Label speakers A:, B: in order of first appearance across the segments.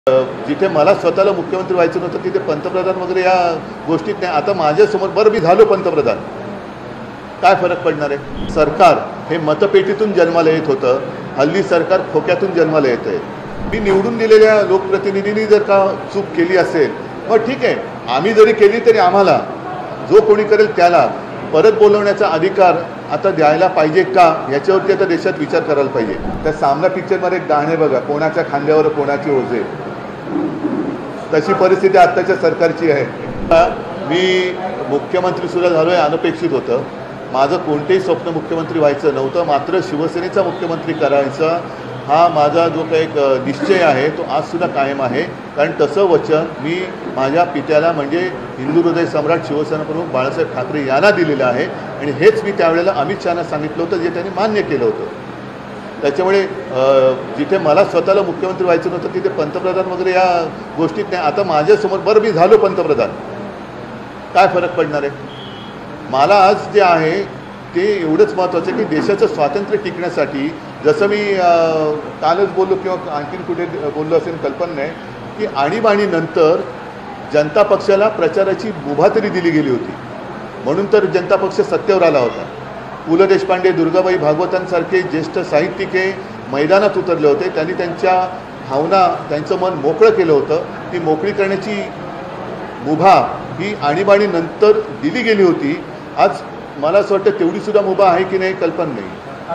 A: जिथे मला स्वतःला मुख्यमंत्री व्हायचं नव्हतं तिथे पंतप्रधान वगैरे या गोष्टीत नाही. आता माझ्यासमोर बरं मी झालो पंतप्रधान, काय फरक पडणार आहे? सरकार हे मतपेटीतून जन्माला येत होतं, हल्ली सरकार खोक्यातून जन्माला येत आहे. मी निवडून दिलेल्या लोकप्रतिनिधींनी जर का चूक केली असेल मग ठीक आहे, आम्ही जरी केली तरी आम्हाला जो कोणी करेल त्याला परत बोलवण्याचा अधिकार आता द्यायला पाहिजे का, याच्यावरती आता देशात विचार करायला पाहिजे. त्या सामना पिक्चरमध्ये एक गाणं बघा, कोणाच्या खांद्यावर कोणाची ओझे, तशी परिस्थिती आत्ताच्या सरकारची आहे. मी मुख्यमंत्री सुद्धा झालो आहे, अनपेक्षित होतं. माझं कोणतेही स्वप्न मुख्यमंत्री व्हायचं नव्हतं, मात्र शिवसेनेचा मुख्यमंत्री करायचा हा माझा जो काही एक निश्चय आहे तो आजसुद्धा कायम आहे. कारण तसं वचन मी माझ्या पित्याला म्हणजे हिंदू हृदय सम्राट शिवसेना प्रमुख बाळासाहेब ठाकरे यांना दिलेलं आहे आणि हेच मी त्यावेळेला अमित शहाना सांगितलं होतं, जे त्यांनी मान्य केलं होतं. त्याच्यामुळे जिथे मला स्वतःला मुख्यमंत्री व्हायचं नव्हतं तिथे पंतप्रधान वगैरे या गोष्टीत नाही. आता माझ्यासमोर बरं मी झालो पंतप्रधान, काय फरक पडणार आहे? मला आज जे आहे ते एवढंच महत्त्वाचं आहे की देशाचं स्वातंत्र्य टिकण्यासाठी, जसं मी कालच बोललो किंवा आणखीन कुठे बोललो असेल कल्पना नाही, की आणीबाणीनंतर जनता पक्षाला प्रचाराची मुभा तरी दिली गेली होती, म्हणून तर जनता पक्ष सत्तेवर आला होता. पु ल देशपांडे, दुर्गाबाई भागवतांसारखे ज्येष्ठ साहित्यिक मैदानात उतरले होते. त्यांनी त्यांच्या भावना, त्यांचं मन मोकळं केलं होतं. ती मोकळी करण्याची मुभा ही आणीबाणीनंतर दिली गेली होती. आज मला असं वाटतं तेवढीसुद्धा मुभा आहे की नाही कल्पना नाही.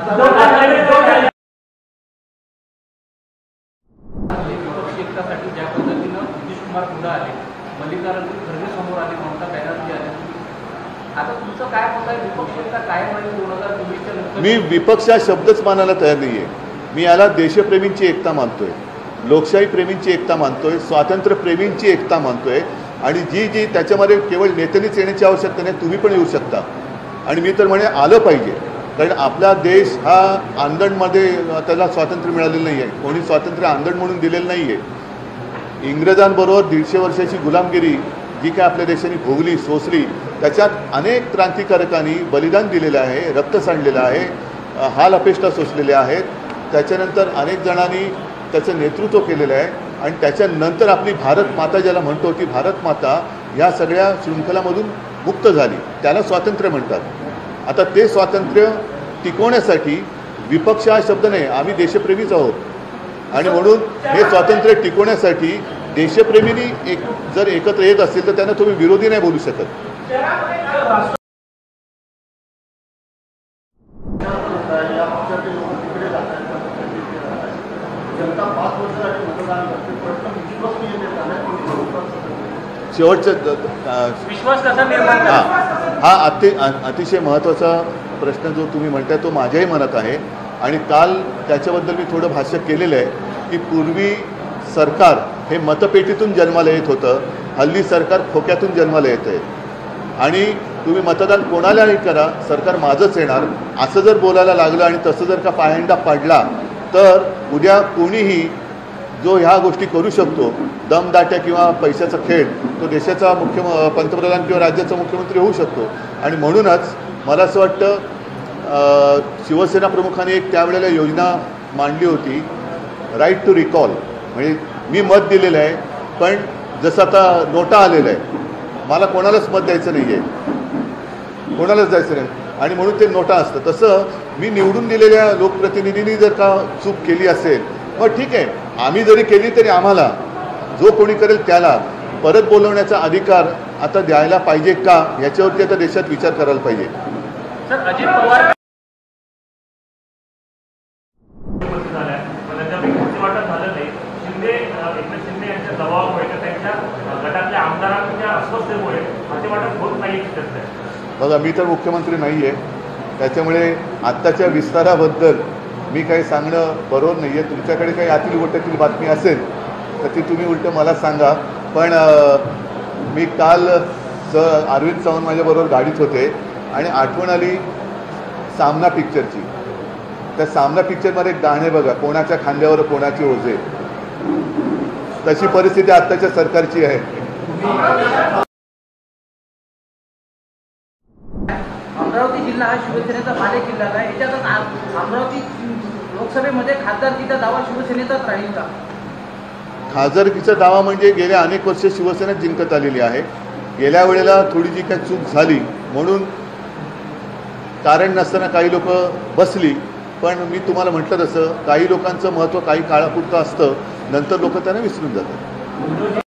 A: मी विपक्ष हा शब्दच मानायला तयार नाही आहे. मी याला देशप्रेमींची एकता मानतोय, लोकशाही प्रेमींची एकता मानतोय, स्वातंत्र्यप्रेमींची एकता मानतोय. आणि जी त्याच्यामध्ये केवळ नेत्यांनीच येण्याची आवश्यकता नाही, तुम्ही पण येऊ शकता. आणि मी तर म्हणे आलं पाहिजे, कारण आपला देश हा आंदणमध्ये त्याला स्वातंत्र्य मिळालेलं नाही आहे. कोणी स्वातंत्र्य आंदण म्हणून दिलेलं नाही आहे. इंग्रजांबरोबर 150 वर्षाची गुलामगिरी जी काय आपल्या देशाने भोगली, सोसली, त्याच्यात अनेक क्रांतिकारकांनी बलिदान दिलेलं आहे, रक्त सांडलेलं आहे, हाल अपेष्टा सोसलेल्या आहेत. त्याच्यानंतर अनेक जणांनी त्याचं नेतृत्व केलेलं आहे. आणि त्याच्यानंतर आपली भारत माता ज्याला म्हणतो, ती भारत माता ह्या सगळ्या शृंखलामधून मुक्त झाली, त्याला स्वातंत्र्य म्हणतात. आता ते स्वातंत्र्य टिकवण्यासाठी विपक्ष हा शब्द नाही, आम्ही देशप्रेमीच आहोत. आणि म्हणून हे स्वातंत्र्य टिकवण्यासाठी देशप्रेमींनी जर एकत्र येत असतील तर त्यांना तुम्ही विरोधी नाही बोलू शकत. शेवटचं हा अतिशय महत्त्वाचा प्रश्न जो तुम्ही म्हणताय तो माझ्याही मनात आहे. आणि काल त्याच्याबद्दल मी थोडं भाष्य केलेलं आहे की पूर्वी सरकार हे मतपेटीतून जन्माला येत होतं, हल्ली सरकार खोक्यातून जन्माला येत आहे. आणि तुम्ही मतदान कोणालाही करा, सरकार माझंच येणार असं जर बोलायला लागलं आणि तसं जर का पायंडा पडला तर उद्या कोणीही जो ह्या गोष्टी करू शकतो, दमदाट्या किंवा पैशाचा खेळ, तो देशाचा पंतप्रधान किंवा राज्याचा मुख्यमंत्री होऊ शकतो. आणि म्हणूनच मला असं वाटतं शिवसेना प्रमुखांनी एक त्यावेळेला योजना मांडली होती, राईट टू रिकॉल. म्हणजे मी मत दिलेलं आहे, पण जसं आता नोटा आलेलं आहे, मला कोणालाच मत द्यायचं नाही आहे, कोणालाच द्यायचं नाही. आणि म्हणून ते नोटा असतं. तसं मी निवडून दिलेल्या लोकप्रतिनिधींनी जर का चूक केली असेल मग ठीक आहे, आम्ही जरी केली तरी आम्हाला जो कोणी करेल त्याला परत बोलवण्याचा अधिकार आता द्यायला पाहिजे का, याच्यावरती आता देशात विचार करायला पाहिजे.
B: सर, अजित पवार झालं नाही, एकनाथ शिंदे यांच्या दबावामुळे त्यांच्या गटातल्या आमदारांच्या अस्वस्थतेमुळे वाटप होत नाही.
A: बघा, मी तर मुख्यमंत्री नाही आहे, त्याच्यामुळे आत्ताच्या विस्ताराबद्दल मी काही सांगणं बरोबर नाही आहे. तुमच्याकडे काही आतील गोट्यातील बातमी असेल तर ती तुम्ही उलटं मला सांगा. पण मी काल अरविंद सावंत माझ्याबरोबर गाडीत होते आणि आठवण आली सामना पिक्चरची. त्या सामना पिक्चरमध्ये एक गाणं बघा, कोणाच्या खांद्यावर कोणाची ओझे, तशी परिस्थिती आत्ताच्या सरकारची आहे.
C: अमरावती जिल्हा हा शिवसेनेचा बालेकिल्ला आहे. याच्यातच अमरावती लोकसभेमध्ये खासदारकीचा दावा शिवसेनेचाच राहील का?
A: खासदारकीचा दावा म्हणजे गेल्या अनेक वर्ष शिवसेना जिंकत आलेली आहे. गेल्या वेळेला थोडी जी काही चूक झाली म्हणून कारण नसताना काही लोक बसली, पण मी तुम्हाला म्हटलं तसं काही लोकांचं महत्त्व काही काळापुरतं असतं, नंतर लोक त्यांना विसरून जातात.